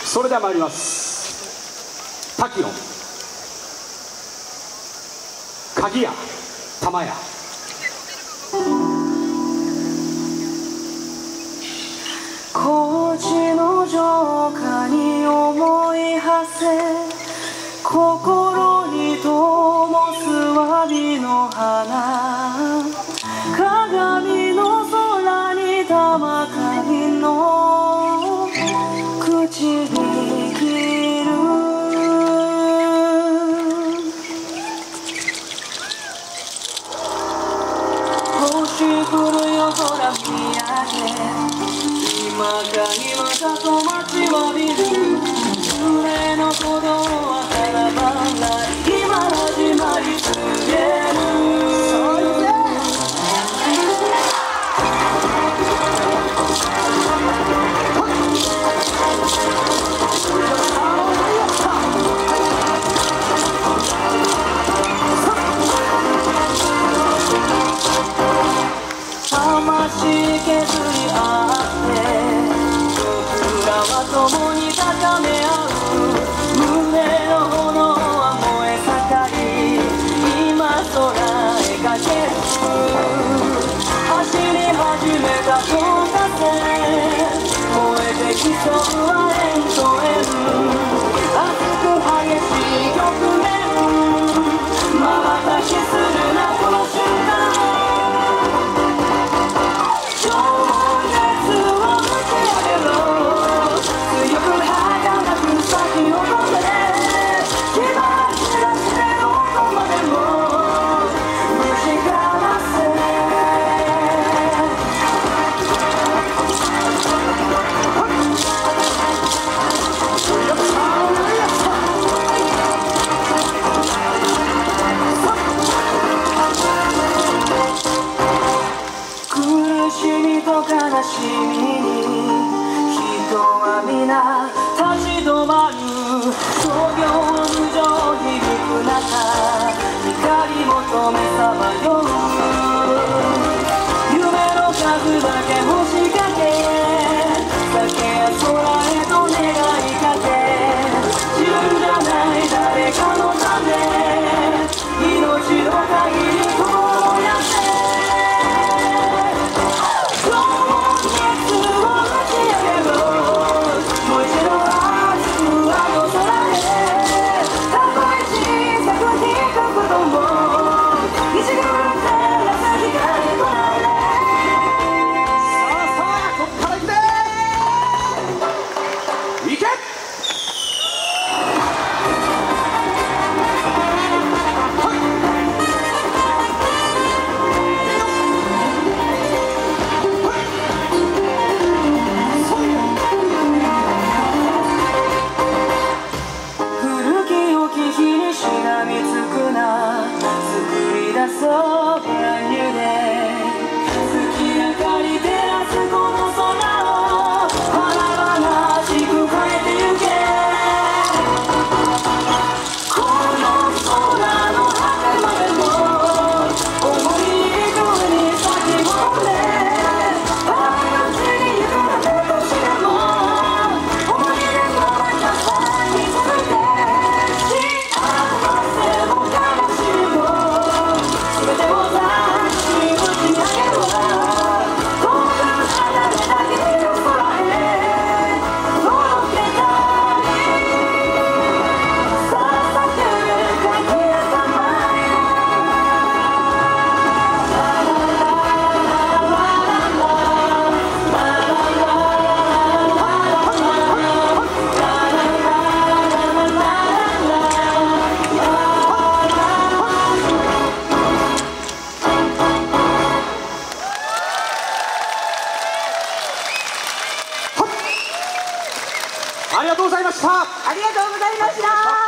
それでは参ります。滝野鍵屋玉屋高知の城下に思い馳せ、心に灯すわびの花、鏡の空に玉鍵の口に切る。星降る夜空見上げ、今か今かと待ちわびる胸の鼓動はさらばない今始まり告げる。魂削り合って僕らは共に高め合う。胸の炎は燃え盛り今空へかける。走り始めた交差点燃えて競うは円と円、熱く激しい局面瞬きするなこの瞬間。悲しみに人は皆立ち止まる。創業無情響く中光求めさまよう。夢の数だけ星かけ酒や空へと願いかけ、自分じゃない誰かのため命の限りこうやってそうブランニューデイ、月明かり照らすこの空を華々しく変えてゆけ。この空の果てまでも思い幾分に咲き込んで、あの地に行くだけとしても思い出の中さに続いて幸せも悲しみも全てを出し打ち上げるわ。遠く離れた日の空へ届けたい。捧げる鍵や玉やラララララありがとうございました。 ありがとうございました。